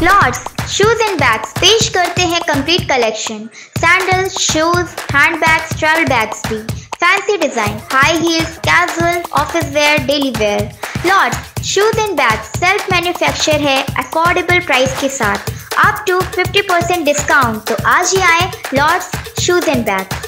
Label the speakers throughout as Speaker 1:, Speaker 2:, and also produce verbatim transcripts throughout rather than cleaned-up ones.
Speaker 1: Lord's shoes and bags पेश करते हैं complete collection. Sandals, shoes, hand bags, travel bags भी, fancy design, high heels, casual, office wear, daily wear. Lords shoes and bags self manufacture है affordable price के साथ, up to fifty percent discount. तो आज ही आए Lords shoes and bags.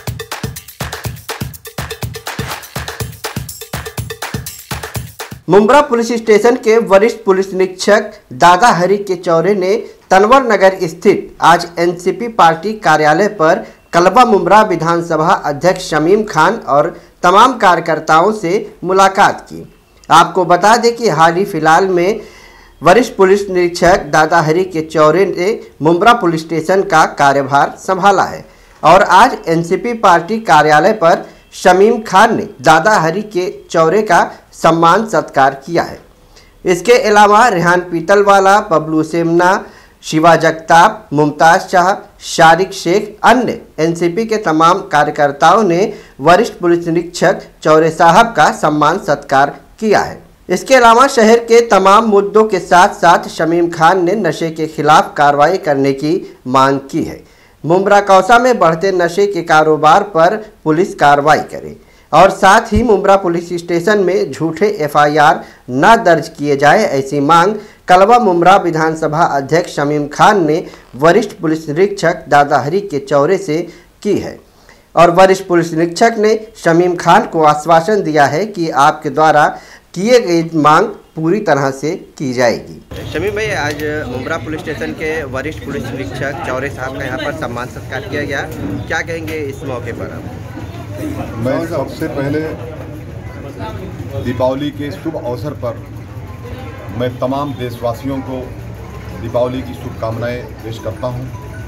Speaker 2: Mumbra police station के वरिष्ठ पुलिस निरीक्षक दादा हरि के चौरे ने तनवर नगर स्थित आज एनसीपी पार्टी कार्यालय पर कलवा मुंब्रा विधानसभा अध्यक्ष शमीम खान और तमाम कार्यकर्ताओं से मुलाकात की। आपको बता दें कि हाल ही फिलहाल में वरिष्ठ पुलिस निरीक्षक दादा हरि के चौरे ने मुंब्रा पुलिस स्टेशन का कार्यभार संभाला है और आज एनसीपी पार्टी कार्यालय पर शमीम खान ने दादा हरि के चौरे का सम्मान सत्कार किया है। इसके अलावा रेहान पीतलवाला, बबलू सेमना, शिवा जगताप, मुमताज शाह, शारिक शेख, अन्य एनसीपी के तमाम कार्यकर्ताओं ने वरिष्ठ पुलिस निरीक्षक चौरे साहब का सम्मान सत्कार किया है। इसके अलावा शहर के तमाम मुद्दों के साथ साथ शमीम खान ने नशे के खिलाफ कार्रवाई करने की मांग की है। मुंब्रा कौसा में बढ़ते नशे के कारोबार पर पुलिस कार्रवाई करे और साथ ही मुंब्रा पुलिस स्टेशन में झूठे एफआईआर न दर्ज किए जाए, ऐसी मांग कलवा मुंब्रा विधानसभा अध्यक्ष शमीम खान ने वरिष्ठ पुलिस निरीक्षक दादा हरि के चौरे से की है और वरिष्ठ पुलिस निरीक्षक ने शमीम खान को आश्वासन दिया है कि आपके द्वारा किए गई मांग पूरी तरह से की जाएगी।
Speaker 3: शमीम भाई, आज मुंब्रा पुलिस स्टेशन के वरिष्ठ पुलिस निरीक्षक चौरे साहब का यहाँ पर सम्मान सत्कार किया गया, क्या कहेंगे इस मौके पर आप?
Speaker 4: मैं सबसे पहले दीपावली के शुभ अवसर पर मैं तमाम देशवासियों को दीपावली की शुभकामनाएं पेश करता हूं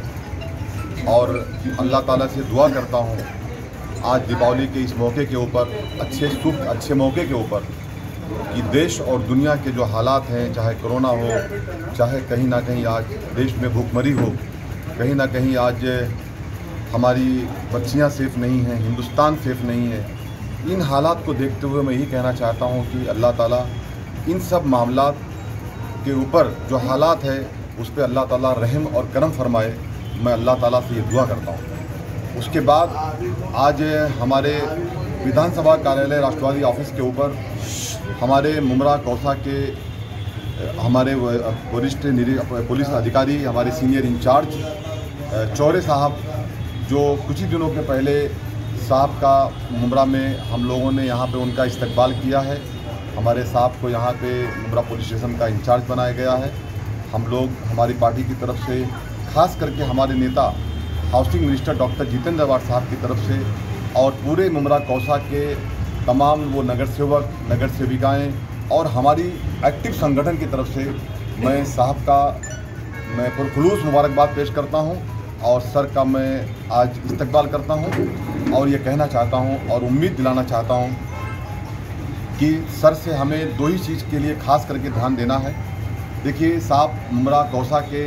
Speaker 4: और अल्लाह ताला से दुआ करता हूं आज दीपावली के इस मौके के ऊपर, अच्छे शुभ अच्छे मौके के ऊपर, कि देश और दुनिया के जो हालात हैं, चाहे कोरोना हो, चाहे कहीं ना कहीं आज देश में भूखमरी हो, कहीं ना कहीं आज हमारी बच्चियां सेफ़ नहीं हैं, हिंदुस्तान सेफ़ नहीं है, इन हालात को देखते हुए मैं यही कहना चाहता हूं कि अल्लाह ताला इन सब मामलात के ऊपर जो हालात है उस पर अल्लाह ताला रहम और करम फरमाए। मैं अल्लाह ताला से ये दुआ करता हूं। उसके बाद आज हमारे विधानसभा कार्यालय राष्ट्रवादी ऑफिस के ऊपर हमारे मुंब्रा कौसा के हमारे वरिष्ठ पुलिस अधिकारी, हमारे सीनियर इंचार्ज चौरे साहब, जो कुछ ही दिनों के पहले साहब का मुंब्रा में हम लोगों ने यहाँ पे उनका इस्तकबाल किया है। हमारे साहब को यहाँ पे मुंब्रा पुलिस स्टेशन का इंचार्ज बनाया गया है। हम लोग हमारी पार्टी की तरफ से, खास करके हमारे नेता housing minister doctor Jitendra Awhad साहब की तरफ से और पूरे मुंब्रा कौसा के तमाम वो नगर सेवक, नगर सेविकाएँ और हमारी एक्टिव संगठन की तरफ से मैं साहब का मैं पुरखुलूस मुबारकबाद पेश करता हूँ और सर का मैं आज इस्तकबाल करता हूँ और ये कहना चाहता हूँ और उम्मीद दिलाना चाहता हूँ कि सर से हमें दो ही चीज़ के लिए खास करके ध्यान देना है। देखिए, साहब मुंब्रा कौसा के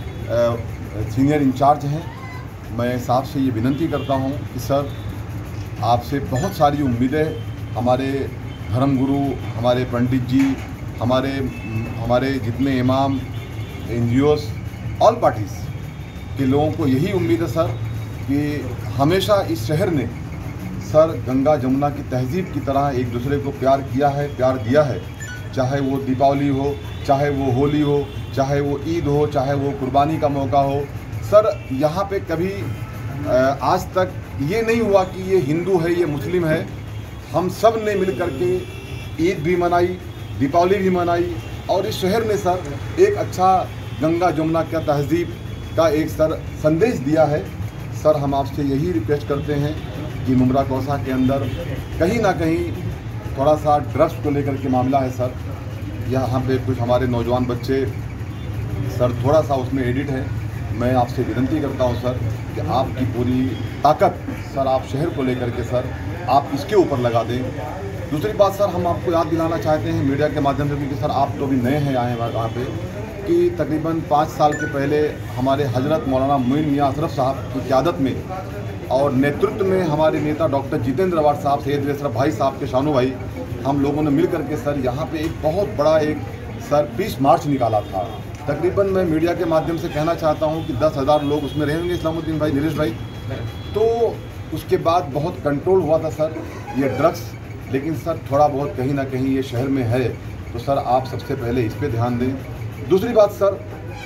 Speaker 4: सीनियर इंचार्ज हैं। मैं साहब से ये विनती करता हूँ कि सर, आपसे बहुत सारी उम्मीदें हमारे धर्मगुरु, हमारे पंडित जी, हमारे हमारे जितने इमाम, एनजीओस, ऑल पार्टीज़ के लोगों को यही उम्मीद है सर कि हमेशा इस शहर ने सर गंगा जमुना की तहजीब की तरह एक दूसरे को प्यार किया है, प्यार दिया है। चाहे वो दीपावली हो, चाहे वो होली हो, चाहे वो ईद हो, चाहे वो कुर्बानी का मौका हो, सर यहाँ पे कभी आज तक ये नहीं हुआ कि ये हिंदू है, ये मुस्लिम है। हम सब ने मिल कर के ईद भी मनाई, दीपावली भी मनाई और इस शहर ने सर एक अच्छा गंगा जमुना का तहजीब का एक सर संदेश दिया है। सर, हम आपसे यही रिक्वेस्ट करते हैं कि मुंब्रा कौसा के अंदर कहीं ना कहीं थोड़ा सा ड्रग्स को लेकर के मामला है सर। यहाँ पे कुछ हमारे नौजवान बच्चे सर थोड़ा सा उसमें एडिट है। मैं आपसे विनती करता हूँ सर कि आपकी पूरी ताकत सर आप शहर को लेकर के सर आप इसके ऊपर लगा दें। दूसरी बात सर, हम आपको याद दिलाना चाहते हैं मीडिया के माध्यम से, क्योंकि सर आप तो भी नए हैं आए हैं वहाँ पे, कि तकरीबन पाँच साल के पहले हमारे हजरत मौलाना मोइन मियाँ अशरफ साहब की क़यादत में और नेतृत्व में हमारे नेता डॉक्टर जितेंद्र अवाड साहब, सैयद अशरफ भाई साहब के शानू भाई, हम लोगों ने मिल करके सर यहाँ पे एक बहुत बड़ा एक सर पीस मार्च निकाला था तकरीबन मैं मीडिया के माध्यम से कहना चाहता हूं कि दस हज़ार लोग उसमें रहेंगे, इस्लामुद्दीन भाई, नीलेश भाई। तो उसके बाद बहुत कंट्रोल हुआ था सर ये ड्रग्स, लेकिन सर थोड़ा बहुत कहीं ना कहीं ये शहर में है, तो सर आप सबसे पहले इस पे ध्यान दें। दूसरी बात सर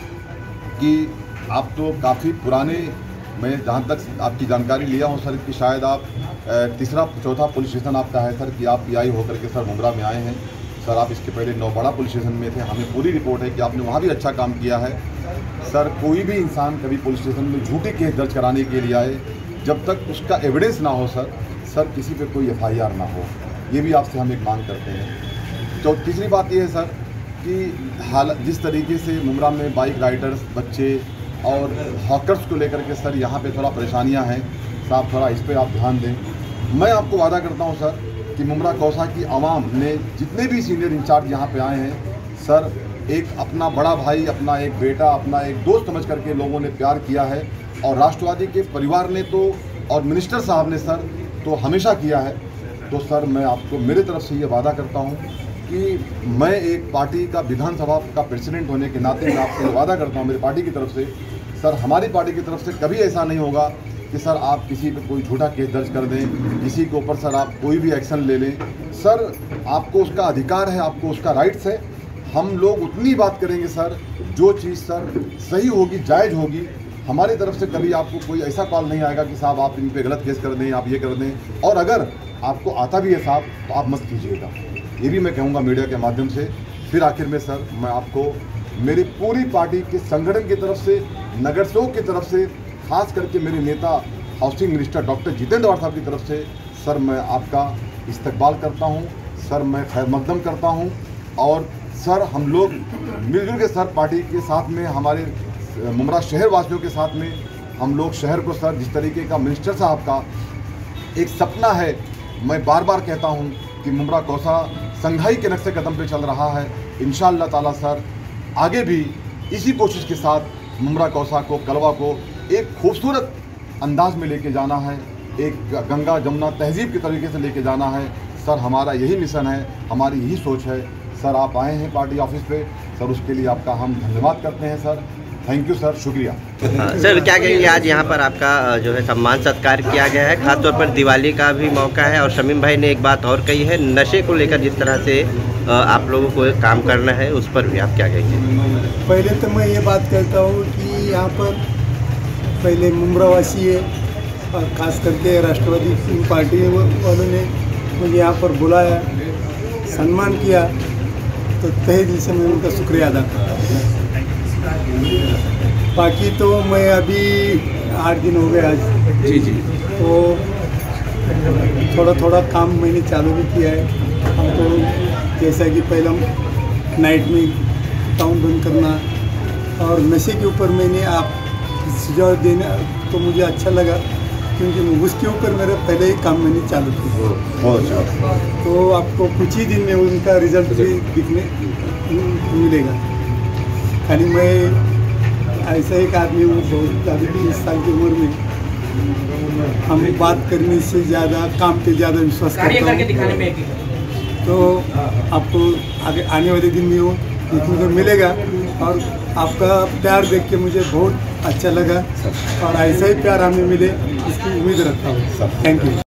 Speaker 4: कि आप तो काफ़ी पुराने, मैं जहाँ तक आपकी जानकारी लिया हूँ सर कि शायद आप तीसरा चौथा पुलिस स्टेशन आपका है सर कि आप पी आई होकर के सर मुंब्रा में आए हैं। सर आप इसके पहले नौबड़ा पुलिस स्टेशन में थे, हमें पूरी रिपोर्ट है कि आपने वहाँ भी अच्छा काम किया है। सर कोई भी इंसान कभी पुलिस स्टेशन में झूठी केस दर्ज कराने के लिए आए, जब तक उसका एविडेंस ना हो सर सर किसी पे कोई एफ आई आर ना हो, ये भी आपसे हम एक मांग करते हैं। तो तीसरी बात ये है सर कि हाल जिस तरीके से मुंब्रा में बाइक राइडर्स, बच्चे और हॉकर्स को लेकर के सर यहाँ पे थोड़ा परेशानियाँ हैं, साहब थोड़ा इस पर आप ध्यान दें। मैं आपको वादा करता हूँ सर कि मुंब्रा कौसा की आवाम ने जितने भी सीनियर इंचार्ज यहाँ पे आए हैं सर, एक अपना बड़ा भाई, अपना एक बेटा, अपना एक दोस्त समझ करके लोगों ने प्यार किया है, और राष्ट्रवादी के परिवार ने तो और मिनिस्टर साहब ने सर तो हमेशा किया है। तो सर मैं आपको मेरे तरफ से ये वादा करता हूँ कि मैं एक पार्टी का विधानसभा का प्रेसिडेंट होने के नाते मैं आपसे वादा करता हूँ मेरी पार्टी की तरफ से सर, हमारी पार्टी की तरफ से कभी ऐसा नहीं होगा कि सर आप किसी पे कोई झूठा केस दर्ज कर दें, किसी के ऊपर सर आप कोई भी एक्शन ले लें। सर आपको उसका अधिकार है, आपको उसका राइट्स है। हम लोग उतनी बात करेंगे सर जो चीज़ सर सही होगी, जायज़ होगी। हमारी तरफ से कभी आपको कोई ऐसा कॉल नहीं आएगा कि साहब आप इन पे गलत केस कर दें, आप ये कर दें, और अगर आपको आता भी है साहब तो आप मत कीजिएगा, ये भी मैं कहूँगा मीडिया के माध्यम से। फिर आखिर में सर मैं आपको मेरी पूरी पार्टी के संगठन की तरफ से, नगर सेवक की तरफ से, खास करके मेरे नेता हाउसिंग मिनिस्टर डॉक्टर जितेंद्र साहब की तरफ से सर मैं आपका इस्तकबाल करता हूं सर, मैं खैर मकदम करता हूं। और सर हम लोग मिलजुल के सर पार्टी के साथ में, हमारे मुंब्रा शहर वासियों के साथ में हम लोग शहर को सर जिस तरीके का मिनिस्टर साहब का एक सपना है, मैं बार बार कहता हूं कि मुंब्रा कौसा संघाई के नक्शे कदम पे चल रहा है। इंशाअल्लाह ताला सर आगे भी इसी कोशिश के साथ मुंब्रा कौसा को, कलवा को एक खूबसूरत अंदाज में लेके जाना है, एक गंगा जमुना तहजीब के तरीके से लेके जाना है सर। हमारा यही मिशन है, हमारी यही सोच है सर। आप आए हैं पार्टी ऑफिस पे सर, उसके लिए आपका हम धन्यवाद करते हैं सर। थैंक यू सर, शुक्रिया।
Speaker 3: सर क्या कहेंगे, आज यहाँ पर आपका जो है सम्मान सत्कार किया गया है, खासतौर पर दिवाली का भी मौका है, और शमीम भाई ने एक बात और कही है, नशे को लेकर जिस तरह से आप लोगों को काम करना है उस पर भी आप क्या कहेंगे?
Speaker 5: पहले तो मैं ये बात कहता हूँ कि यहाँ पर पहले मुंब्रावासी है, और ख़ास करके राष्ट्रवादी पार्टी वालों ने मुझे यहाँ पर बुलाया, सम्मान किया, तो तहे दिल से मैं उनका शुक्रिया अदा करता हूँ। बाकी तो मैं अभी आठ दिन हो गए आज
Speaker 3: जी जी
Speaker 5: तो थोड़ा थोड़ा काम मैंने चालू भी किया है। हमको जैसा कि पहले हम नाइट में टाउन बंद करना, और नशे के ऊपर मैंने आप सुझाव देना तो मुझे अच्छा लगा, क्योंकि उसके ऊपर मेरा पहले ही काम मैंने चालू किया।
Speaker 4: बहुत अच्छा।
Speaker 5: तो आपको कुछ ही दिन में उनका रिजल्ट भी दिखने मिलेगा। खाली मैं ऐसा एक आदमी हूँ, बहुत अभी बीस साल की उम्र में हम बात करने से ज़्यादा काम पे ज़्यादा विश्वास करता हूँ। तो आपको आगे आने वाले दिन में वो देखने को मिलेगा, और आपका प्यार देख के मुझे बहुत अच्छा लगा, और ऐसा ही प्यार हमें मिले इसकी उम्मीद रखता हूँ। Thank you.